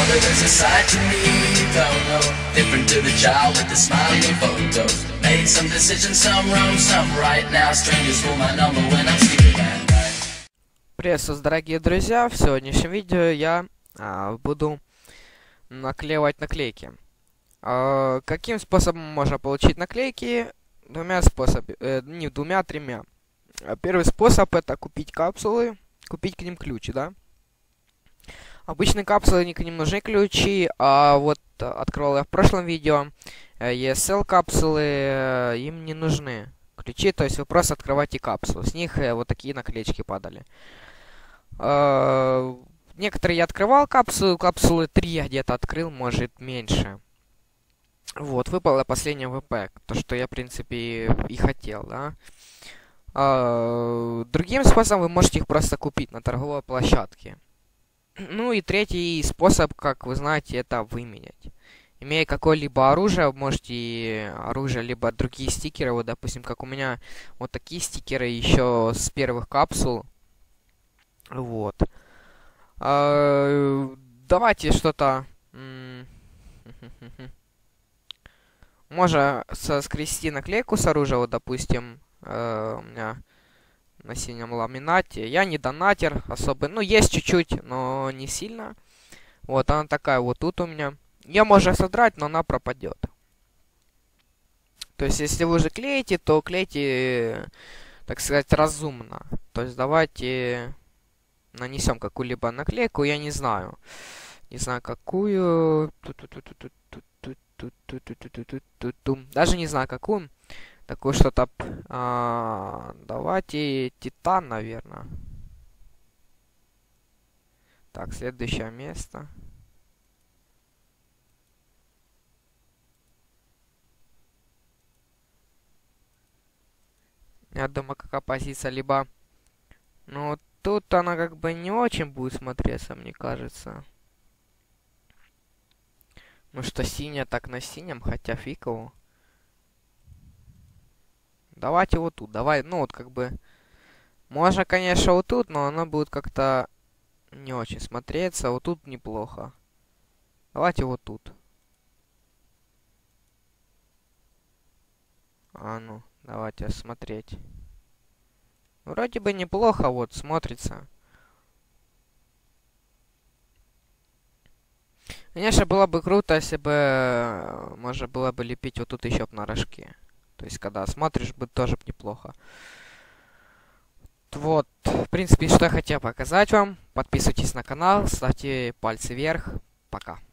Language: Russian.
but there's a side to me you don't know. Different to the child with the smiling photos. Made some decisions, some wrong, some right. Now strangers call my number when I'm sleeping at night. Приветствую, дорогие друзья! В сегодняшнем видео я буду наклеивать наклейки. Каким способом можно получить наклейки? Двумя способами, не двумя, тремя. Первый способ — это купить капсулы, купить к ним ключи, да? Обычные капсулы, к ним нужны ключи, а вот открывал я в прошлом видео ESL капсулы, им не нужны ключи, то есть вы просто открываете капсулу, с них вот такие наклеечки падали. Некоторые я открывал капсулы 3 я где-то открыл, может меньше. Вот, выпало последнее ВП, то, что я, в принципе, и хотел, да. Другим способом вы можете их просто купить на торговой площадке. Ну и третий способ, как вы знаете, это выменять. Имея какое-либо оружие, вы можете оружие, либо другие стикеры, вот, допустим, как у меня вот такие стикеры еще с первых капсул. Вот. Давайте что-то... Можно соскрести наклейку с оружия, вот, допустим, у меня на синем ламинате. Я не донатер особо, ну, есть чуть-чуть, но не сильно. Вот, она такая вот тут у меня. Ее можно содрать, но она пропадет. То есть, если вы уже клеите, то клейте, так сказать, разумно. То есть, давайте нанесем какую-либо наклейку, я не знаю. Не знаю, какую. Даже не знаю, какую. Такое что-то... давайте титан, наверное. Так, следующее место. Я думаю, какая позиция, либо... Ну, тут она как бы не очень будет смотреться, мне кажется. Ну что, синяя так на синем, хотя фиг его. Давайте вот тут, давай, ну вот как бы... Можно, конечно, вот тут, но она будет как-то не очень смотреться. Вот тут неплохо. Давайте вот тут. Ну, давайте смотреть. Вроде бы неплохо вот смотрится. Конечно, было бы круто, если бы можно было бы лепить вот тут еще на рожке. То есть, когда смотришь, будет тоже неплохо. Вот, в принципе, что я хотел показать вам. Подписывайтесь на канал, ставьте пальцы вверх. Пока.